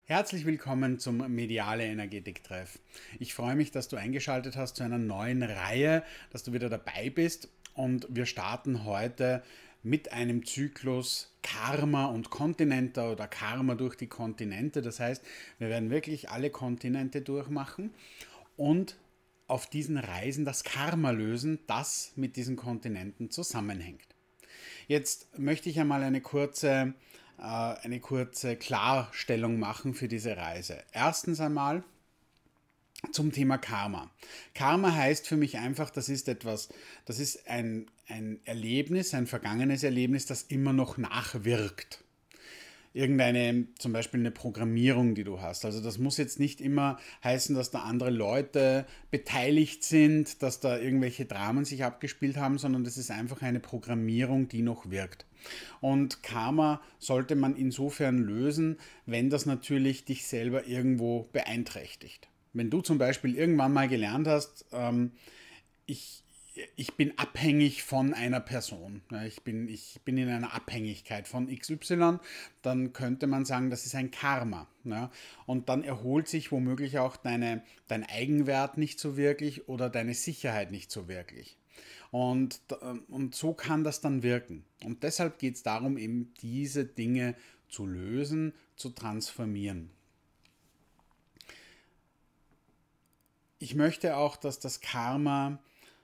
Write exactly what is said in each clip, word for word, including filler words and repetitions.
Herzlich willkommen zum Mediale Energetik-Treff. Ich freue mich, dass du eingeschaltet hast zu einer neuen Reihe, dass du wieder dabei bist und wir starten heute mit einem Zyklus Karma und Kontinente oder Karma durch die Kontinente. Das heißt, wir werden wirklich alle Kontinente durchmachen und auf diesen Reisen das Karma lösen, das mit diesen Kontinenten zusammenhängt. Jetzt möchte ich einmal eine kurze eine kurze Klarstellung machen für diese Reise. Erstens einmal zum Thema Karma. Karma heißt für mich einfach, das ist etwas, das ist ein, ein Erlebnis, ein vergangenes Erlebnis, das immer noch nachwirkt. Irgendeine, zum Beispiel eine Programmierung, die du hast. Also das muss jetzt nicht immer heißen, dass da andere Leute beteiligt sind, dass da irgendwelche Dramen sich abgespielt haben, sondern das ist einfach eine Programmierung, die noch wirkt. Und Karma sollte man insofern lösen, wenn das natürlich dich selber irgendwo beeinträchtigt. Wenn du zum Beispiel irgendwann mal gelernt hast, ähm, ich Ich bin abhängig von einer Person. Ich bin, ich bin in einer Abhängigkeit von X Y. Dann könnte man sagen, das ist ein Karma. Und dann erholt sich womöglich auch deine, dein Eigenwert nicht so wirklich oder deine Sicherheit nicht so wirklich. Und, und so kann das dann wirken. Und deshalb geht es darum, eben diese Dinge zu lösen, zu transformieren. Ich möchte auch, dass das Karma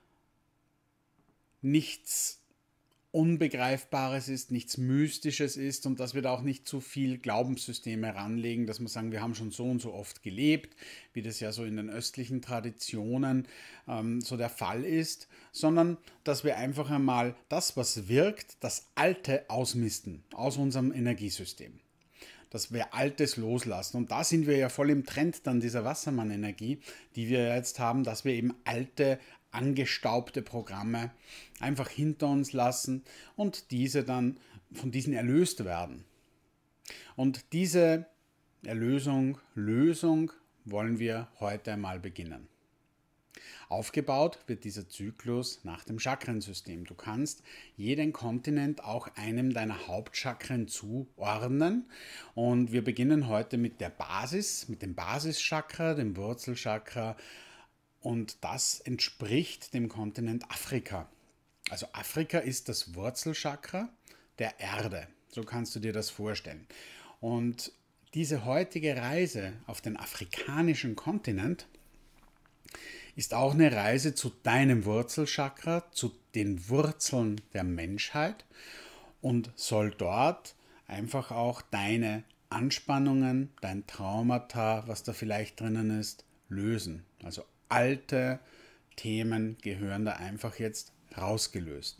nichts Unbegreifbares ist, nichts Mystisches ist und dass wir da auch nicht zu viel Glaubenssysteme ranlegen, dass wir sagen, wir haben schon so und so oft gelebt, wie das ja so in den östlichen Traditionen ähm, so der Fall ist, sondern dass wir einfach einmal das, was wirkt, das Alte ausmisten aus unserem Energiesystem. Dass wir Altes loslassen. Und da sind wir ja voll im Trend dann dieser Wassermann-Energie, die wir jetzt haben, dass wir eben alte, angestaubte Programme einfach hinter uns lassen und diese dann von diesen erlöst werden. Und diese Erlösung, Lösung wollen wir heute einmal beginnen. Aufgebaut wird dieser Zyklus nach dem Chakrensystem. Du kannst jeden Kontinent auch einem deiner Hauptchakren zuordnen. Und wir beginnen heute mit der Basis, mit dem Basischakra, dem Wurzelchakra. Und das entspricht dem Kontinent Afrika. Also Afrika ist das Wurzelchakra der Erde. So kannst du dir das vorstellen. Und diese heutige Reise auf den afrikanischen Kontinent ist auch eine Reise zu deinem Wurzelchakra, zu den Wurzeln der Menschheit und soll dort einfach auch deine Anspannungen, dein Traumata, was da vielleicht drinnen ist, lösen. Also alte Themen gehören da einfach jetzt rausgelöst.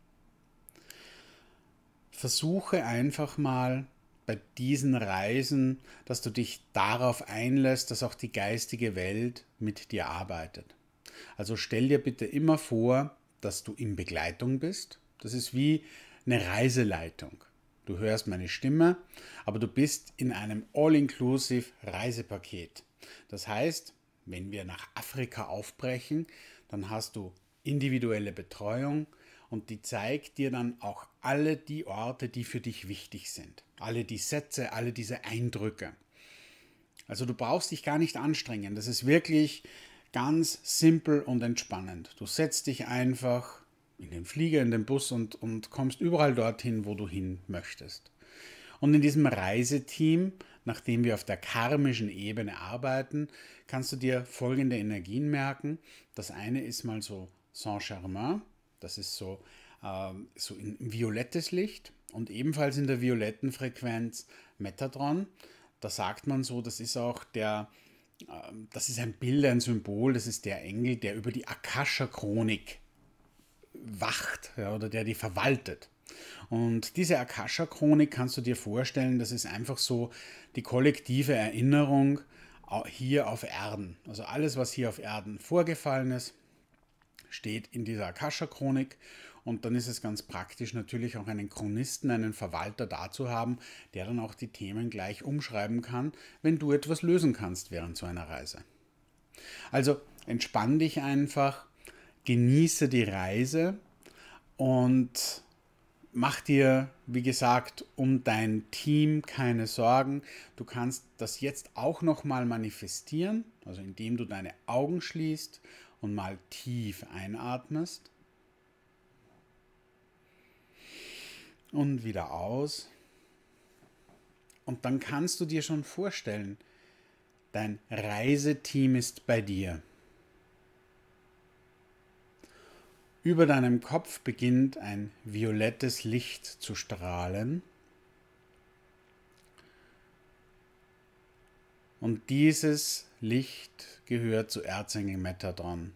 Versuche einfach mal bei diesen Reisen, dass du dich darauf einlässt, dass auch die geistige Welt mit dir arbeitet. Also stell dir bitte immer vor, dass du in Begleitung bist. Das ist wie eine Reiseleitung. Du hörst meine Stimme, aber du bist in einem All-Inclusive Reisepaket. Das heißt, wenn wir nach Afrika aufbrechen, dann hast du individuelle Betreuung und die zeigt dir dann auch alle die Orte, die für dich wichtig sind. Alle die Sätze, alle diese Eindrücke. Also du brauchst dich gar nicht anstrengen. Das ist wirklich ganz simpel und entspannend. Du setzt dich einfach in den Flieger, in den Bus und, und kommst überall dorthin, wo du hin möchtest. Und in diesem Reiseteam, nachdem wir auf der karmischen Ebene arbeiten, kannst du dir folgende Energien merken. Das eine ist mal so Saint-Germain, das ist so, äh, so in violettes Licht und ebenfalls in der violetten Frequenz Metatron. Da sagt man so, das ist auch der, äh, das ist ein Bild, ein Symbol, das ist der Engel, der über die Akasha-Chronik wacht, ja, oder der die verwaltet. Und diese Akasha-Chronik kannst du dir vorstellen, das ist einfach so die kollektive Erinnerung hier auf Erden. Also alles, was hier auf Erden vorgefallen ist, steht in dieser Akasha-Chronik. Und dann ist es ganz praktisch, natürlich auch einen Chronisten, einen Verwalter da zu haben, der dann auch die Themen gleich umschreiben kann, wenn du etwas lösen kannst während so einer Reise. Also entspann dich einfach, genieße die Reise und mach dir, wie gesagt, um dein Team keine Sorgen. Du kannst das jetzt auch nochmal manifestieren, also indem du deine Augen schließt und mal tief einatmest und wieder aus. Und dann kannst du dir schon vorstellen, dein Reiseteam ist bei dir. Über deinem Kopf beginnt ein violettes Licht zu strahlen. Und dieses Licht gehört zu Erzengel Metatron,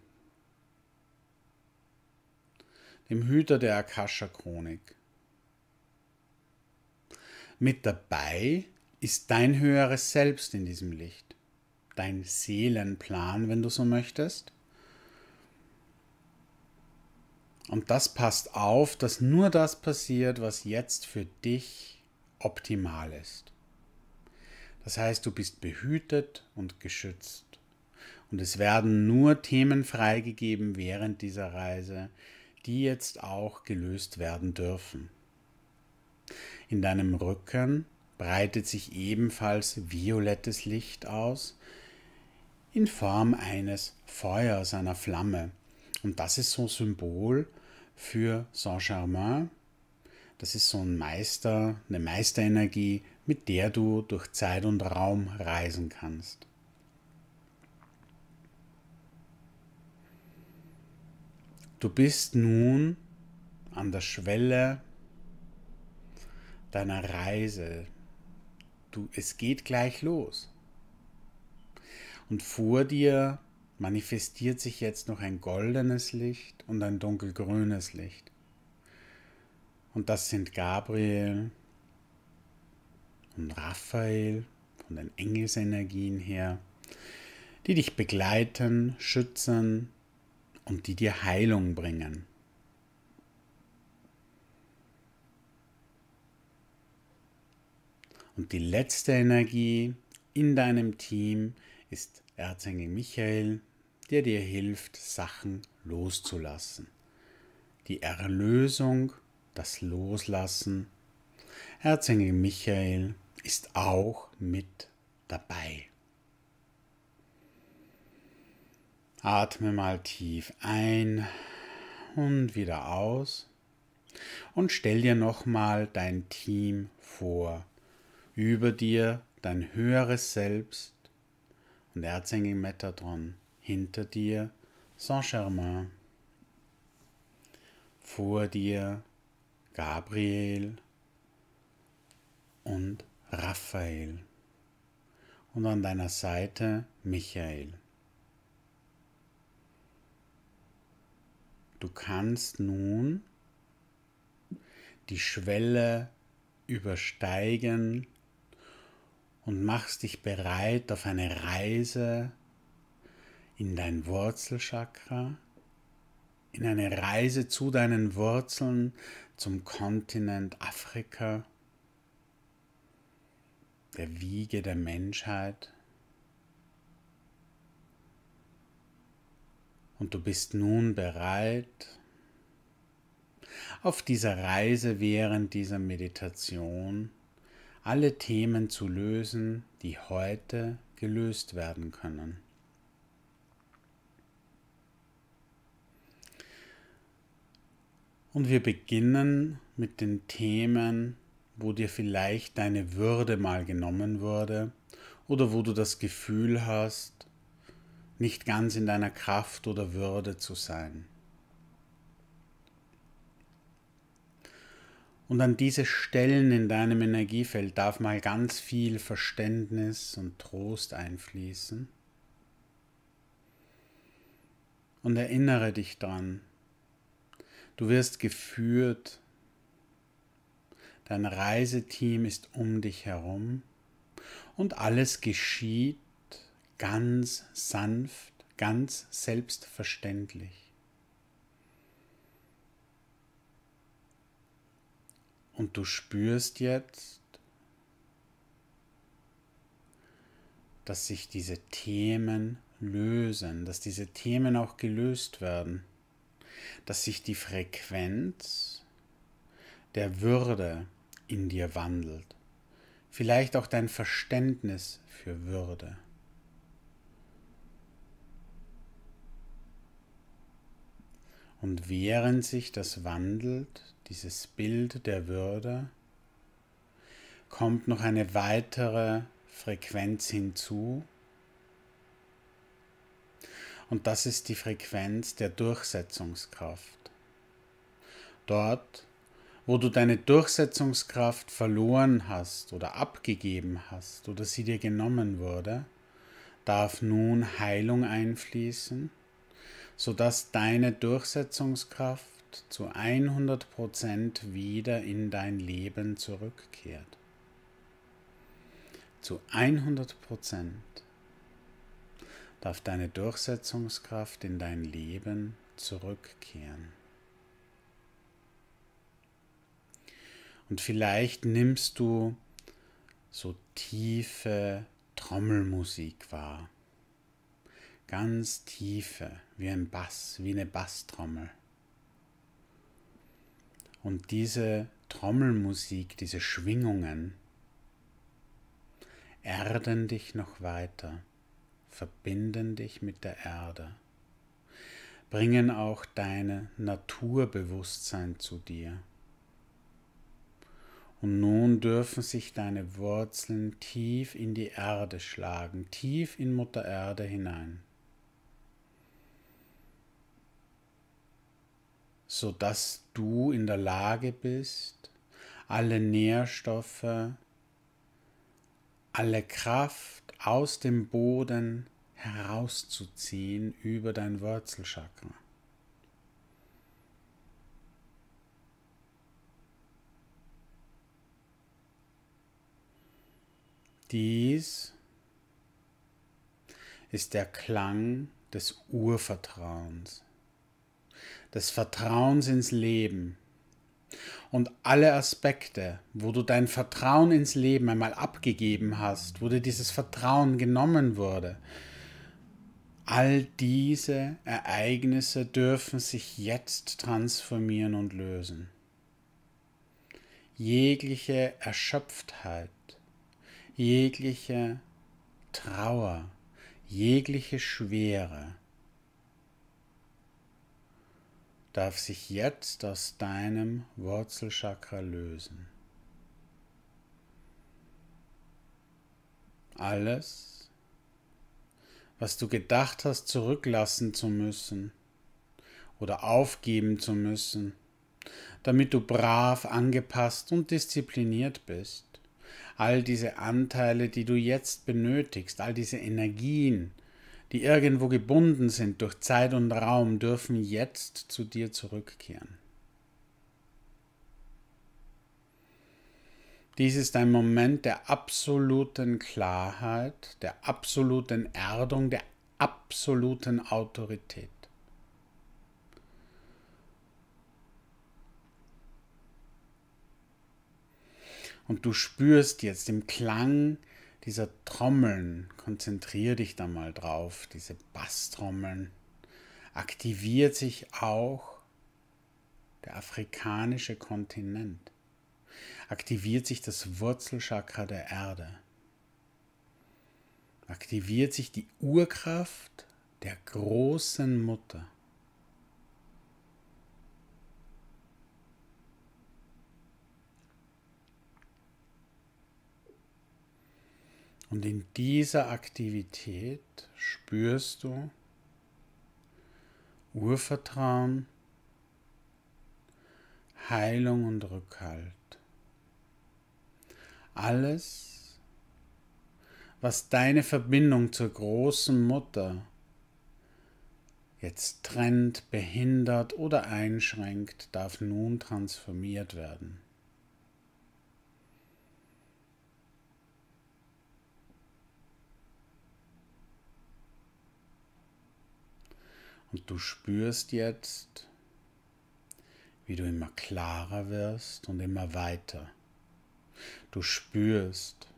dem Hüter der Akasha-Chronik. Mit dabei ist dein höheres Selbst in diesem Licht, dein Seelenplan, wenn du so möchtest. Und das passt auf, dass nur das passiert, was jetzt für dich optimal ist. Das heißt, du bist behütet und geschützt. Und es werden nur Themen freigegeben während dieser Reise, die jetzt auch gelöst werden dürfen. In deinem Rücken breitet sich ebenfalls violettes Licht aus, in Form eines Feuers, einer Flamme. Und das ist so ein Symbol für Saint-Germain. Das ist so ein Meister, eine Meisterenergie, mit der du durch Zeit und Raum reisen kannst. Du bist nun an der Schwelle deiner Reise. Du, es geht gleich los. Und vor dir manifestiert sich jetzt noch ein goldenes Licht und ein dunkelgrünes Licht. Und das sind Gabriel und Raphael von den Engelsenergien her, die dich begleiten, schützen und die dir Heilung bringen. Und die letzte Energie in deinem Team ist Erzengel Michael, der dir hilft, Sachen loszulassen. Die Erlösung, das Loslassen. Erzengel Michael ist auch mit dabei. Atme mal tief ein und wieder aus und stell dir nochmal dein Team vor. Über dir dein höheres Selbst und Erzengel Metatron, hinter dir Saint-Germain, vor dir Gabriel und Raphael und an deiner Seite Michael. Du kannst nun die Schwelle übersteigen und machst dich bereit auf eine Reise in dein Wurzelchakra, in eine Reise zu deinen Wurzeln, zum Kontinent Afrika, der Wiege der Menschheit. Und du bist nun bereit, auf dieser Reise während dieser Meditation alle Themen zu lösen, die heute gelöst werden können. Und wir beginnen mit den Themen, wo dir vielleicht deine Würde mal genommen wurde oder wo du das Gefühl hast, nicht ganz in deiner Kraft oder Würde zu sein. Und an diese Stellen in deinem Energiefeld darf mal ganz viel Verständnis und Trost einfließen. Und erinnere dich dran, du wirst geführt, dein Reiseteam ist um dich herum und alles geschieht ganz sanft, ganz selbstverständlich. Und du spürst jetzt, dass sich diese Themen lösen, dass diese Themen auch gelöst werden, dass sich die Frequenz der Würde in dir wandelt. Vielleicht auch dein Verständnis für Würde. Und während sich das wandelt, dieses Bild der Würde, kommt noch eine weitere Frequenz hinzu. Und das ist die Frequenz der Durchsetzungskraft. Dort, wo du deine Durchsetzungskraft verloren hast oder abgegeben hast oder sie dir genommen wurde, darf nun Heilung einfließen, sodass deine Durchsetzungskraft zu hundert Prozent wieder in dein Leben zurückkehrt. Zu hundert Prozent darf deine Durchsetzungskraft in dein Leben zurückkehren. Und vielleicht nimmst du so tiefe Trommelmusik wahr. Ganz tiefe, wie ein Bass, wie eine Basstrommel. Und diese Trommelmusik, diese Schwingungen erden dich noch weiter, verbinden dich mit der Erde, bringen auch dein Naturbewusstsein zu dir. Und nun dürfen sich deine Wurzeln tief in die Erde schlagen, tief in Mutter Erde hinein, sodass du in der Lage bist, alle Nährstoffe, alle Kraft aus dem Boden herauszuziehen über dein Wurzelchakra. Dies ist der Klang des Urvertrauens, des Vertrauens ins Leben. Und alle Aspekte, wo du dein Vertrauen ins Leben einmal abgegeben hast, wo dir dieses Vertrauen genommen wurde, all diese Ereignisse dürfen sich jetzt transformieren und lösen. Jegliche Erschöpftheit, jegliche Trauer, jegliche Schwere darf sich jetzt aus deinem Wurzelchakra lösen. Alles, was du gedacht hast, zurücklassen zu müssen oder aufgeben zu müssen, damit du brav, angepasst und diszipliniert bist, all diese Anteile, die du jetzt benötigst, all diese Energien, die irgendwo gebunden sind durch Zeit und Raum, dürfen jetzt zu dir zurückkehren. Dies ist ein Moment der absoluten Klarheit, der absoluten Erdung, der absoluten Autorität. Und du spürst jetzt im Klang dieser Trommeln, konzentriere dich da mal drauf, diese Basstrommeln, aktiviert sich auch der afrikanische Kontinent, aktiviert sich das Wurzelchakra der Erde, aktiviert sich die Urkraft der großen Mutter. Und in dieser Aktivität spürst du Urvertrauen, Heilung und Rückhalt. Alles, was deine Verbindung zur großen Mutter jetzt trennt, behindert oder einschränkt, darf nun transformiert werden. Und du spürst jetzt, wie du immer klarer wirst und immer weiter. Du spürst,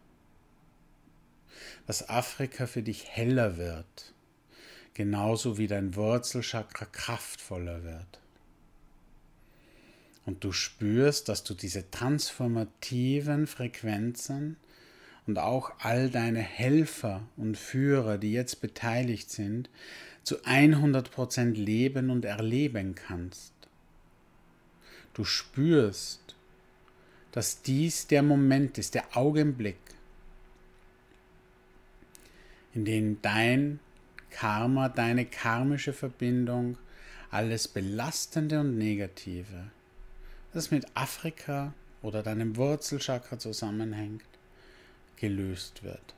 dass Afrika für dich heller wird, genauso wie dein Wurzelchakra kraftvoller wird. Und du spürst, dass du diese transformativen Frequenzen und auch all deine Helfer und Führer, die jetzt beteiligt sind, zu hundert Prozent leben und erleben kannst. Du spürst, dass dies der Moment ist, der Augenblick, in dem dein Karma, deine karmische Verbindung, alles Belastende und Negative, das mit Afrika oder deinem Wurzelchakra zusammenhängt, gelöst wird.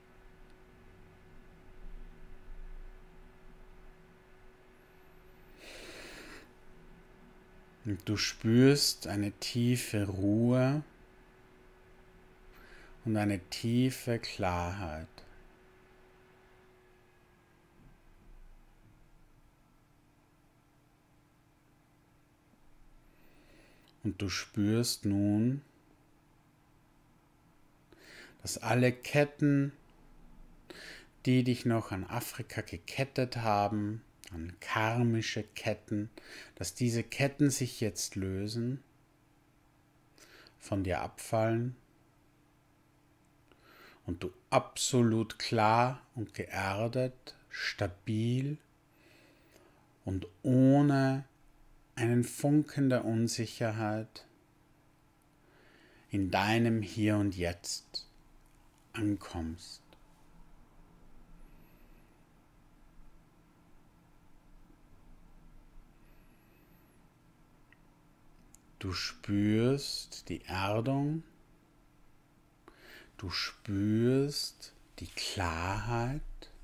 Und du spürst eine tiefe Ruhe und eine tiefe Klarheit. Und du spürst nun, dass alle Ketten, die dich noch an Afrika gekettet haben, an karmische Ketten, dass diese Ketten sich jetzt lösen, von dir abfallen und du absolut klar und geerdet, stabil und ohne einen Funken der Unsicherheit in deinem Hier und Jetzt ankommst. Du spürst die Erdung, du spürst die Klarheit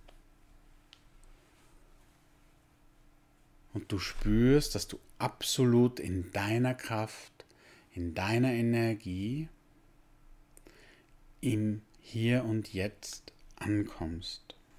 und du spürst, dass du absolut in deiner Kraft, in deiner Energie, im Hier und Jetzt ankommst.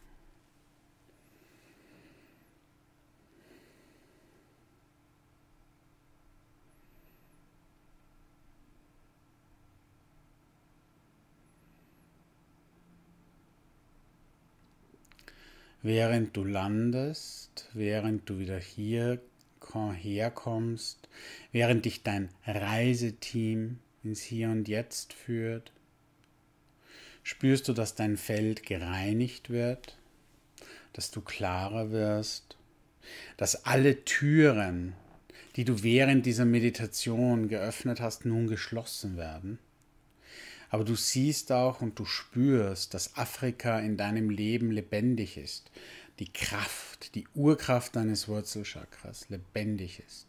Während du landest, während du wieder hier herkommst, während dich dein Reiseteam ins Hier und Jetzt führt, spürst du, dass dein Feld gereinigt wird, dass du klarer wirst, dass alle Türen, die du während dieser Meditation geöffnet hast, nun geschlossen werden. Aber du siehst auch und du spürst, dass Afrika in deinem Leben lebendig ist. Die Kraft, die Urkraft deines Wurzelchakras lebendig ist.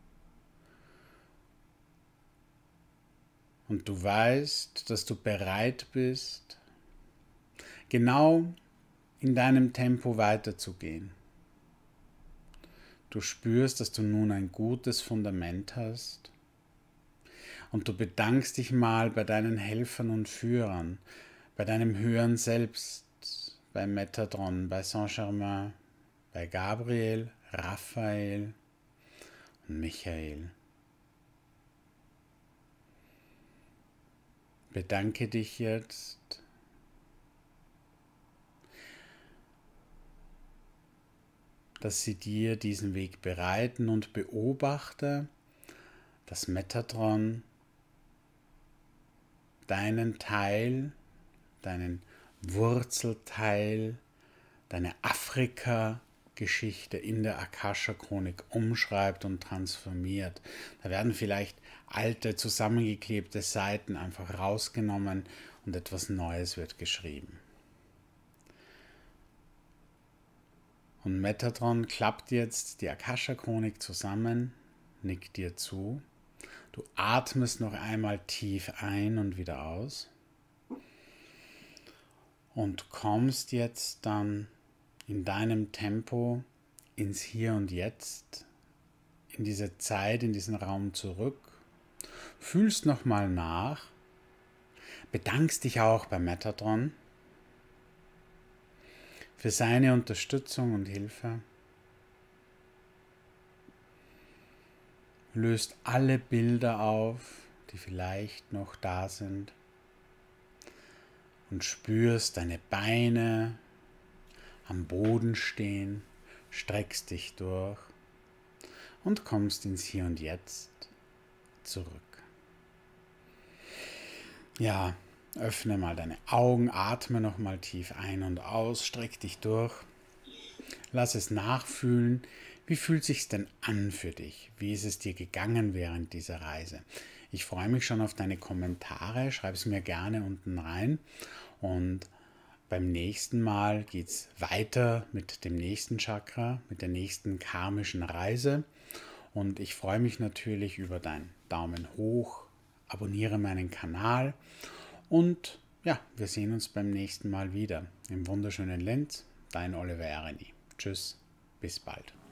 Und du weißt, dass du bereit bist, genau in deinem Tempo weiterzugehen. Du spürst, dass du nun ein gutes Fundament hast. Und du bedankst dich mal bei deinen Helfern und Führern, bei deinem höheren Selbst, bei Metatron, bei Saint-Germain, bei Gabriel, Raphael und Michael. Bedanke dich jetzt. Dass sie dir diesen Weg bereiten und beobachte, dass Metatron deinen Teil, deinen Wurzelteil, deine Afrika-Geschichte in der Akasha-Chronik umschreibt und transformiert. Da werden vielleicht alte, zusammengeklebte Seiten einfach rausgenommen und etwas Neues wird geschrieben. Und Metatron klappt jetzt die Akasha-Chronik zusammen, nickt dir zu. Du atmest noch einmal tief ein und wieder aus und kommst jetzt dann in deinem Tempo ins Hier und Jetzt, in diese Zeit, in diesen Raum zurück, fühlst nochmal nach, bedankst dich auch bei Metatron für seine Unterstützung und Hilfe. Löst alle Bilder auf, die vielleicht noch da sind und spürst deine Beine am Boden stehen, streckst dich durch und kommst ins Hier und Jetzt zurück. Ja, öffne mal deine Augen, atme nochmal tief ein und aus, streck dich durch. Lass es nachfühlen. Wie fühlt es sich denn an für dich? Wie ist es dir gegangen während dieser Reise? Ich freue mich schon auf deine Kommentare. Schreib es mir gerne unten rein. Und beim nächsten Mal geht es weiter mit dem nächsten Chakra, mit der nächsten karmischen Reise. Und ich freue mich natürlich über deinen Daumen hoch. Abonniere meinen Kanal. Und ja, wir sehen uns beim nächsten Mal wieder. Im wunderschönen Linz. Dein Oliver Ereni. Tschüss, bis bald.